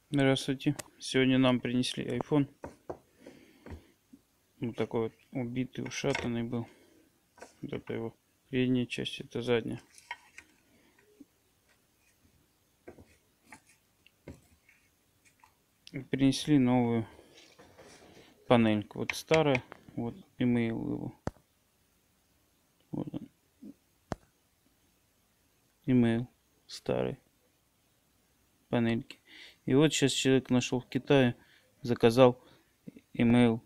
Здравствуйте. Сегодня нам принесли iPhone. Вот такой вот убитый, ушатанный был. Вот это его передняя часть, это задняя. И принесли новую панельку. Вот старая, вот email его. Вот он. Email старый панельки. И вот сейчас человек нашел в Китае, заказал email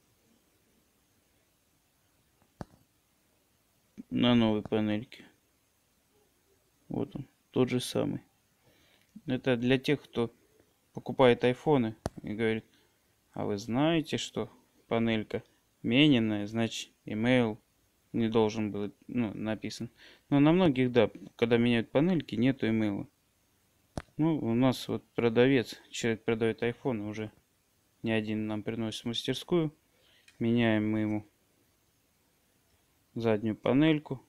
на новой панельке. Вот он, тот же самый. Это для тех, кто покупает айфоны и говорит: а вы знаете, что панелька мененная, значит email не должен был написан. Но на многих, да, когда меняют панельки, нету имейла. Ну, у нас вот продавец, человек продает iPhone, уже не один нам приносит в мастерскую. Меняем мы ему заднюю панельку,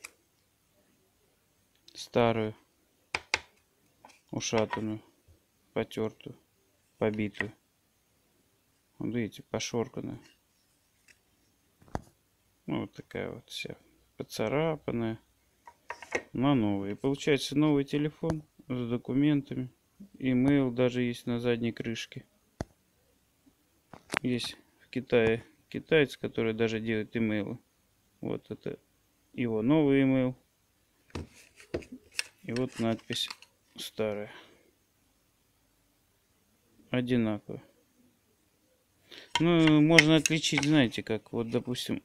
старую, ушатанную, потертую, побитую. Вот видите, пошорканная. Ну, вот такая вот вся поцарапанная. На новый. И получается новый телефон с документами. Имейл даже есть на задней крышке. Есть в Китае китаец, который даже делает имейлы. Вот это его новый имейл. И вот надпись старая. Одинаково. Ну, можно отличить, знаете, как. Вот, допустим,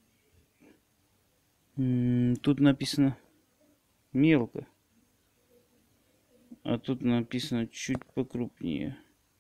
тут написано мелко. А тут написано чуть покрупнее.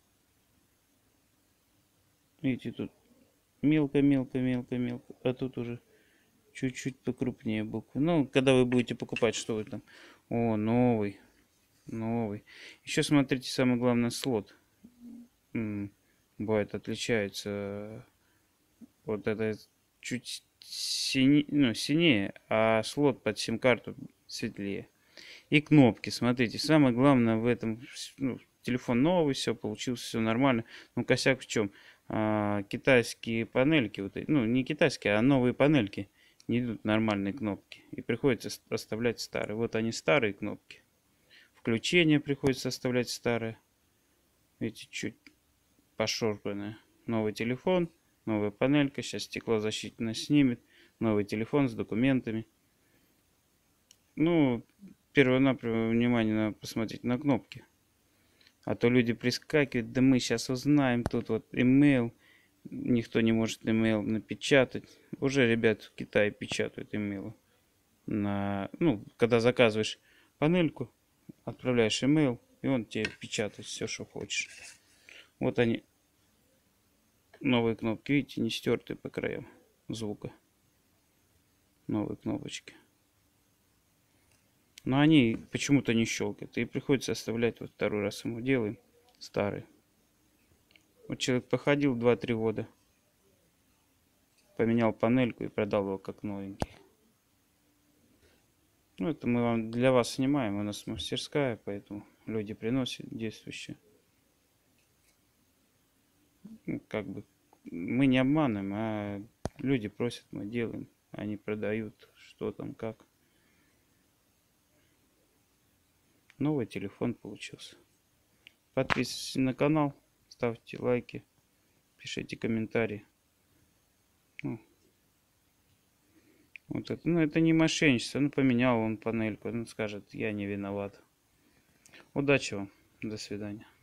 Видите, тут мелко, мелко, мелко, мелко. А тут уже чуть-чуть покрупнее буквы. Ну, когда вы будете покупать, что вы там. О, новый. Новый. Еще смотрите, самое главное, слот. Бывает, отличается. Вот это чуть синее, а слот под сим-карту светлее. И кнопки, смотрите, самое главное в этом, телефон новый, все получилось, все нормально. Но косяк в чем? Китайские панельки, вот, не китайские, а новые панельки, не идут нормальные кнопки. И приходится оставлять старые. Вот они, старые кнопки. Включение приходится оставлять старое. Видите, чуть пошорканное. Новый телефон, новая панелька. Сейчас стеклозащитно снимет. Новый телефон с документами. Ну, первонаперво внимание надо посмотреть на кнопки. А то люди прискакивают, да мы сейчас узнаем, тут вот email. Никто не может email напечатать. Уже ребят в Китае печатают email. Когда заказываешь панельку, отправляешь email, и он тебе печатает все, что хочешь. Вот они, новые кнопки, видите, не стертые по краям звука. Новые кнопочки. Но они почему-то не щелкают. И приходится оставлять, вот второй раз ему делаем, старый. Вот человек походил 2-3 года, поменял панельку и продал его как новенький. Ну, это мы для вас снимаем, у нас мастерская, поэтому люди приносят действующие. Как бы мы не обманываем, а люди просят, мы делаем, они продают, что там, как. Новый телефон получился. Подписывайтесь на канал, ставьте лайки, пишите комментарии. Вот это, это не мошенничество. Поменял он панельку. Скажет, я не виноват. Удачи вам. До свидания.